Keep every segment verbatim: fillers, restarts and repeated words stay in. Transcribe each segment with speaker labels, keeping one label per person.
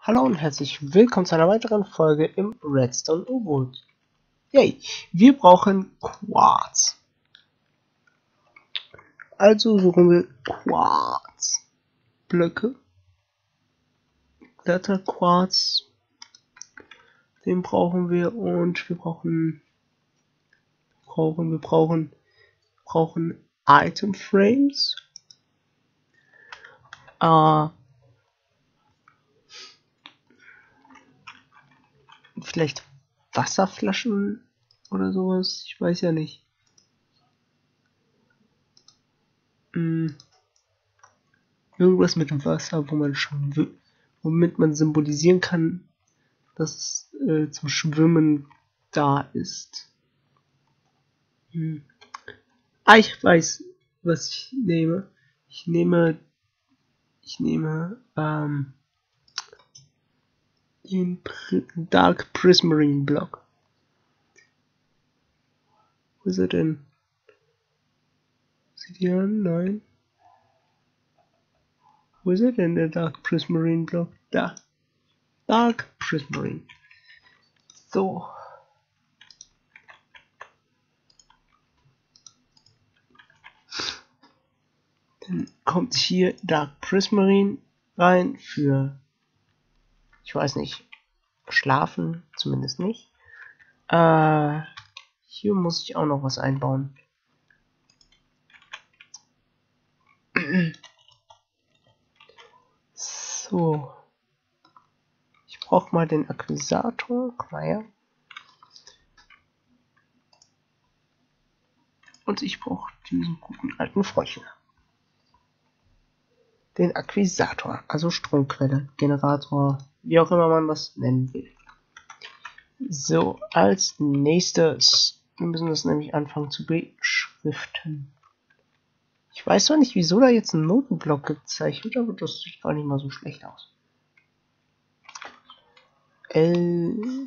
Speaker 1: Hallo und herzlich willkommen zu einer weiteren Folge im Redstone U-Boot. Yay, wir brauchen Quarz. Also suchen wir Quarzblöcke. Blätterquarz. Den brauchen wir und wir brauchen brauchen wir brauchen brauchen Item Frames. Äh, vielleicht Wasserflaschen oder sowas. Ich weiß ja nicht. Hm. Irgendwas mit dem Wasser, wo man schon, womit man symbolisieren kann, dass es äh, zum Schwimmen da ist. Hm. Ah, ich weiß, was ich nehme. Ich nehme, ich nehme ähm, den Pri Dark Prismarine Block. Wo ist er denn? Seht ihr an? Nein. Wo ist er denn, der Dark Prismarine Block? Da. Dark Prismarine. So. Dann kommt hier Dark Prismarine rein für, ich weiß nicht, schlafen, zumindest nicht. Äh, hier muss ich auch noch was einbauen. So. Ich brauche mal den Akquisator. Komm mal her. Und ich brauche diesen guten alten Freundchen. Den Akquisator, also Stromquelle, Generator, wie auch immer man das nennen will. So, als nächstes, wir müssen das nämlich anfangen zu beschriften. Ich weiß zwar nicht, wieso da jetzt ein Notenblock gezeichnet, aber das sieht gar nicht mal so schlecht aus. L.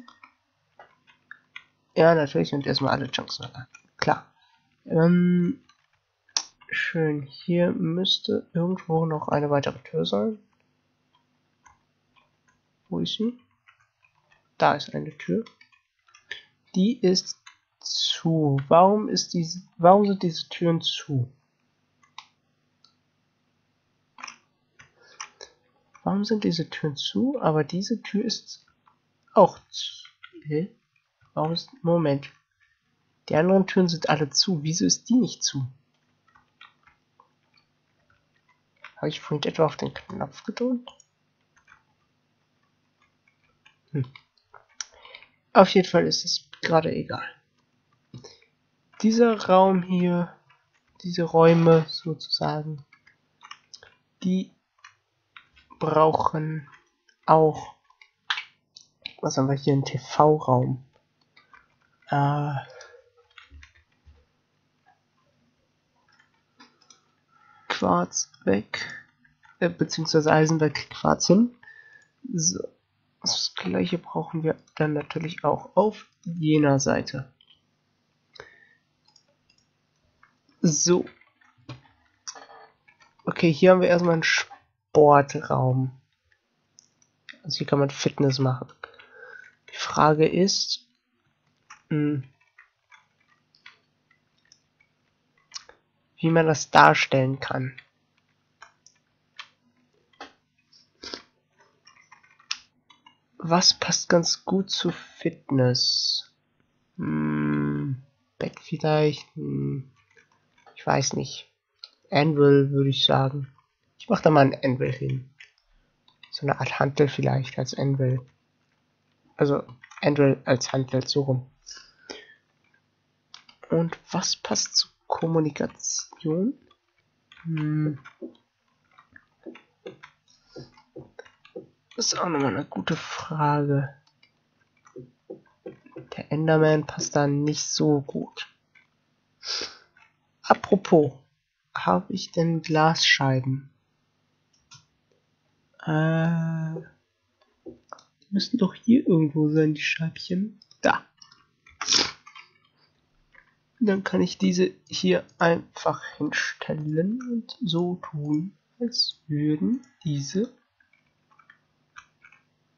Speaker 1: Ja, natürlich, und erstmal alle Chunks noch an. Klar. Ähm, schön. Hier müsste irgendwo noch eine weitere Tür sein. Wo ist sie? Da ist eine Tür. Die ist zu. Warum ist diese, warum sind diese Türen zu? Warum sind diese Türen zu? Aber diese Tür ist auch zu. Okay. Warum ist. Moment. Die anderen Türen sind alle zu. Wieso ist die nicht zu? Habe ich vorhin etwa auf den Knopf gedrückt? Hm. Auf jeden Fall ist es gerade egal. Dieser Raum hier, diese Räume sozusagen, die brauchen auch. Was haben wir hier? Ein T V-Raum. Äh, Quarz weg. Äh, beziehungsweise Eisen weg, Quarz hin. So. Das gleiche brauchen wir dann natürlich auch auf jener Seite. So. Okay, hier haben wir erstmal einen Sportraum. Also hier kann man Fitness machen. Die Frage ist, mh, wie man das darstellen kann. Was passt ganz gut zu Fitness? Hm, Bett vielleicht? Hm, ich weiß nicht. Anvil würde ich sagen. Ich mache da mal ein Anvil hin. So eine Art Hantel vielleicht als Anvil. Also Anvil als Hantel, so rum. Und was passt zu Kommunikation? Hm. Das ist auch nochmal eine gute Frage. Der Enderman passt da nicht so gut. Apropos, habe ich denn Glasscheiben? Äh, die müssten doch hier irgendwo sein, die Scheibchen. Da. Dann kann ich diese hier einfach hinstellen und so tun, als würden diese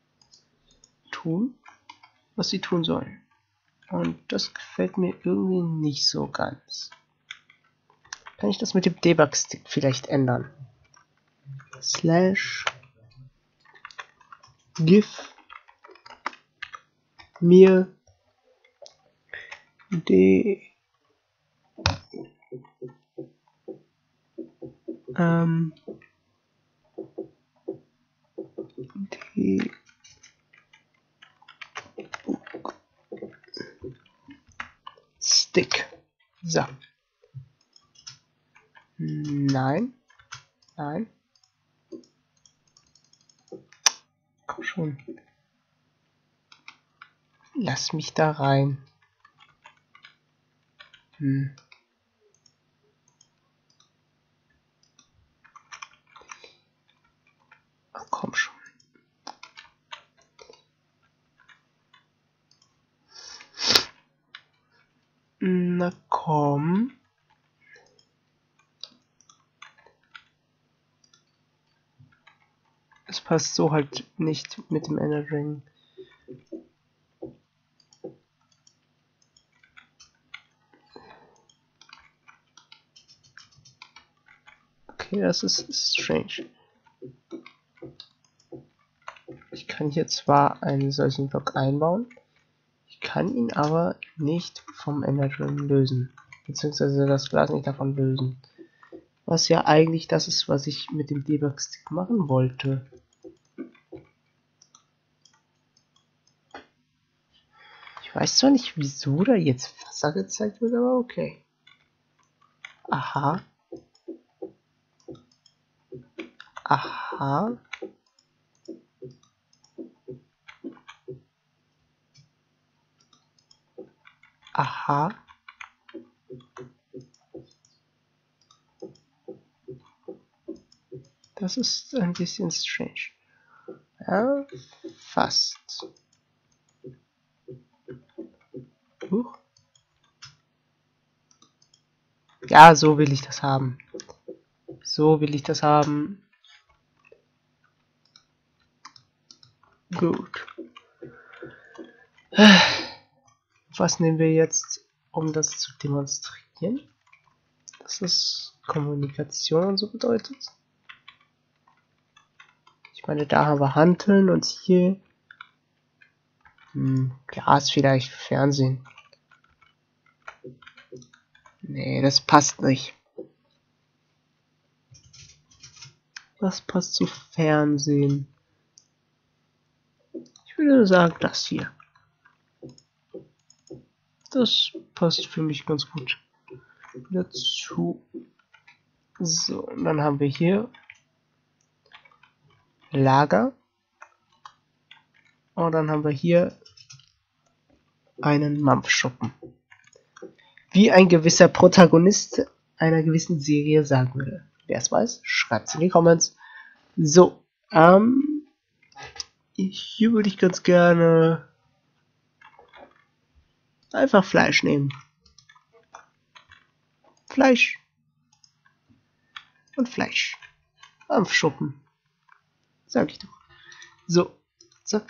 Speaker 1: tun, was sie tun sollen. Und das gefällt mir irgendwie nicht so ganz. Kann ich das mit dem Debug-Stick vielleicht ändern? Slash gif mir die ähm, die Stick. So. Nein. Nein. Komm schon. Lass mich da rein. Hm. Ach, komm schon. Na komm. Es passt so halt nicht mit dem Ender Dragon. Okay, das ist strange. Ich kann hier zwar einen solchen Block einbauen, ich kann ihn aber nicht vom Ender Dragon lösen. Beziehungsweise das Glas nicht davon lösen. Was ja eigentlich das ist, was ich mit dem Debug-Stick machen wollte. Ich weiß zwar nicht, wieso da jetzt Wasser gezeigt wird, aber okay. Aha. Aha. Aha. Das ist ein bisschen strange. Ja, fast. Huch. Ja, so will ich das haben. So will ich das haben. Gut. Was nehmen wir jetzt, um das zu demonstrieren? Dass es Kommunikation und so bedeutet. Ich meine, da haben wir Hanteln und hier hm, Glas vielleicht für Fernsehen. Nee, das passt nicht. Was passt zu Fernsehen? Ich würde sagen, das hier. Das passt für mich ganz gut dazu. So, und dann haben wir hier Lager. Und dann haben wir hier einen Mampfschuppen. Wie ein gewisser Protagonist einer gewissen Serie sagen würde. Wer es weiß, schreibt es in die Comments. So, ähm, hier würde ich ganz gerne einfach Fleisch nehmen. Fleisch. Und Fleisch. Mampfschuppen. Sag ich doch. So, zack.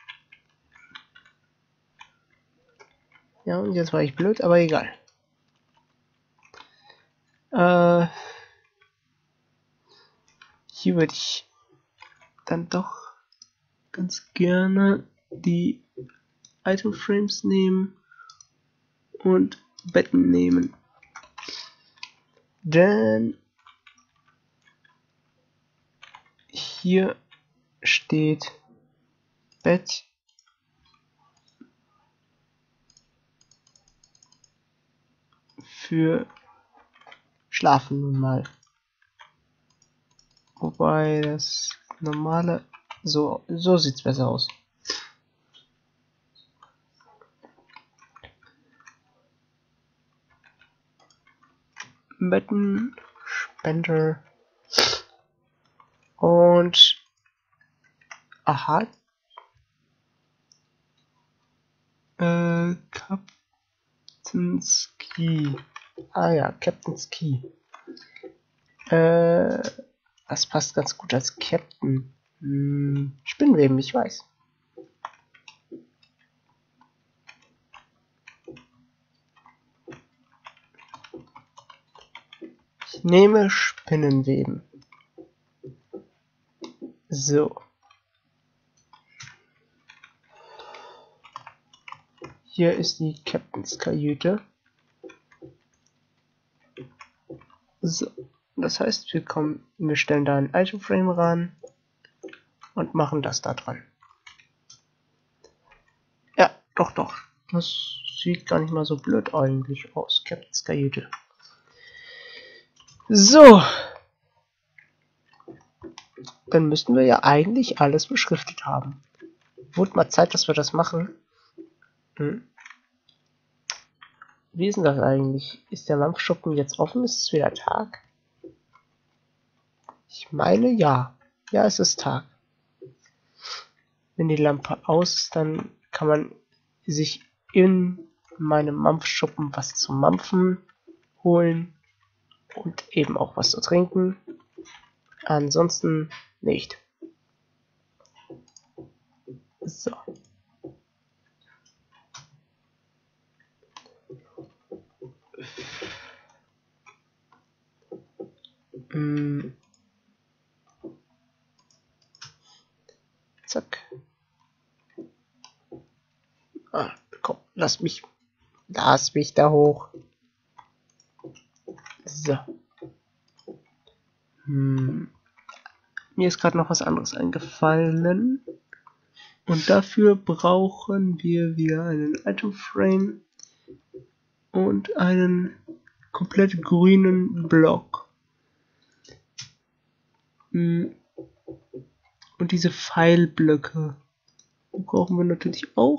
Speaker 1: Ja, und jetzt war ich blöd, aber egal. Äh, hier würde ich dann doch ganz gerne die Item Frames nehmen und Betten nehmen. Denn hier steht Bett für Schlafen nun mal. Wobei das normale, so, so sieht's besser aus. Betten, Spender und aha. Äh, Captain's Key. Ah ja, Captain's Key. Äh, das passt ganz gut als Captain. Hm, Spinnweben, ich weiß. nehme Spinnenweben. So. Hier ist die Captains Kajüte. So. Das heißt, wir kommen, wir stellen da ein Itemframe ran und machen das da dran. Ja, doch, doch. Das sieht gar nicht mal so blöd eigentlich aus. Captains Kajüte. So. Dann müssten wir ja eigentlich alles beschriftet haben. Wurde mal Zeit, dass wir das machen. Hm. Wie ist denn das eigentlich? Ist der Mampfschuppen jetzt offen? Ist es wieder Tag? Ich meine ja. Ja, es ist Tag. Wenn die Lampe aus ist, dann kann man sich in meinem Mampfschuppen was zu mampfen holen und eben auch was zu trinken. Ansonsten nicht. So. Mm. Zack. Ah, komm, lass mich. Lass mich da hoch. So. Hm. Mir ist gerade noch was anderes eingefallen. Und dafür brauchen wir wieder einen Itemframe und einen komplett grünen Block. Und diese Pfeilblöcke brauchen wir natürlich auch.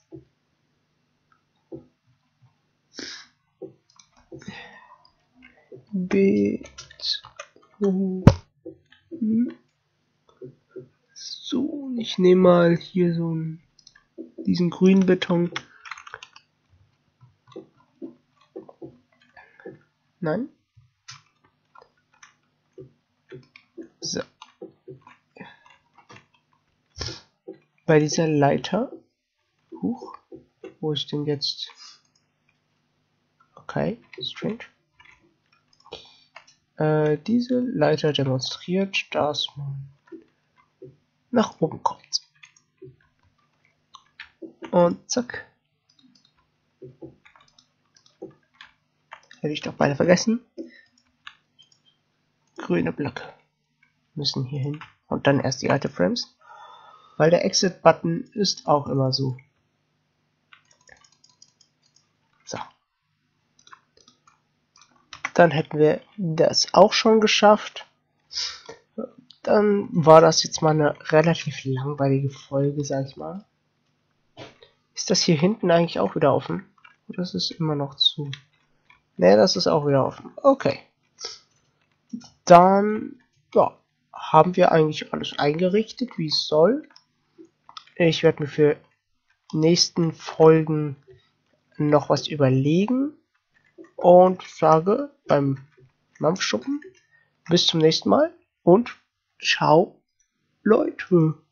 Speaker 1: B. So, ich nehme mal hier so einen, diesen grünen Beton. Nein. So. Bei dieser Leiter. Huch. Wo ist denn jetzt? Okay, strange. Äh, diese Leiter demonstriert, dass man nach oben kommt. Und zack. Hätte ich doch beide vergessen. Grüne Blöcke müssen hier hin. Und dann erst die Itemframes. Weil der Exit-Button ist auch immer so. So. Dann hätten wir das auch schon geschafft. Dann war das jetzt mal eine relativ langweilige Folge, sag ich mal. Ist das hier hinten eigentlich auch wieder offen? Oder ist es immer noch zu? Ne, das ist auch wieder offen. Okay. Dann, ja, haben wir eigentlich alles eingerichtet, wie es soll. Ich werde mir für nächsten Folgen noch was überlegen und sage beim Mampfschuppen bis zum nächsten Mal und ciao, Leute.